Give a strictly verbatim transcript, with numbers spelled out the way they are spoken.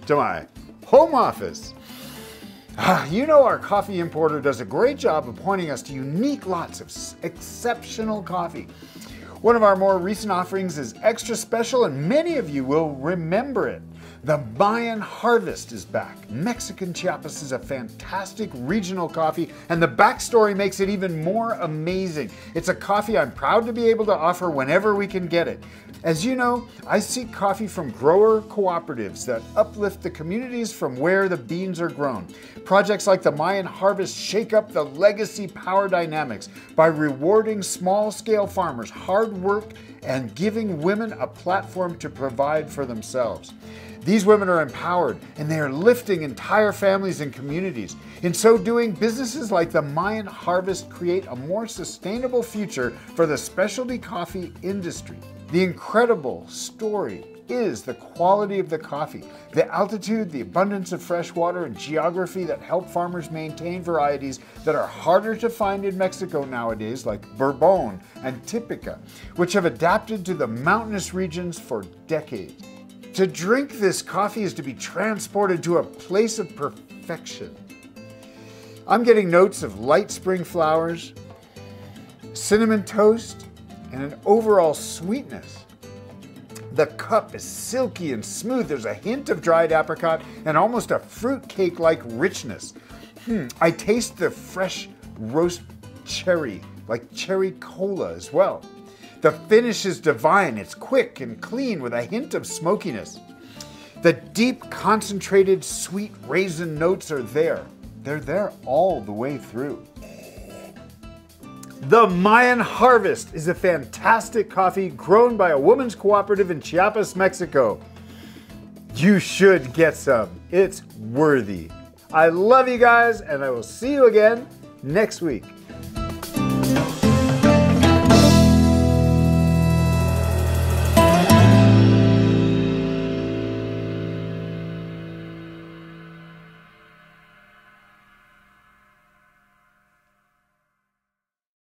to my home office. Ah, you know our coffee importer does a great job of pointing us to unique lots of exceptional coffee. One of our more recent offerings is extra special, and many of you will remember it. The Mayan Harvest is back. Mexican Chiapas is a fantastic regional coffee, and the backstory makes it even more amazing. It's a coffee I'm proud to be able to offer whenever we can get it. As you know, I seek coffee from grower cooperatives that uplift the communities from where the beans are grown. Projects like the Mayan Harvest shake up the legacy power dynamics by rewarding small-scale farmers' hard work and giving women a platform to provide for themselves. These women are empowered, and they are lifting entire families and communities. In so doing, businesses like the Mayan Harvest create a more sustainable future for the specialty coffee industry. The incredible story is the quality of the coffee, the altitude, the abundance of fresh water, and geography that help farmers maintain varieties that are harder to find in Mexico nowadays, like Bourbon and Typica, which have adapted to the mountainous regions for decades. To drink this coffee is to be transported to a place of perfection. I'm getting notes of light spring flowers, cinnamon toast, and an overall sweetness. The cup is silky and smooth. There's a hint of dried apricot and almost a fruit cake-like richness. Hmm. I taste the fresh roast cherry, like cherry cola as well. The finish is divine. It's quick and clean with a hint of smokiness. The deep, concentrated, sweet raisin notes are there. They're there all the way through. The Mayan Harvest is a fantastic coffee grown by a women's cooperative in Chiapas, Mexico. You should get some. It's worthy. I love you guys, and I will see you again next week.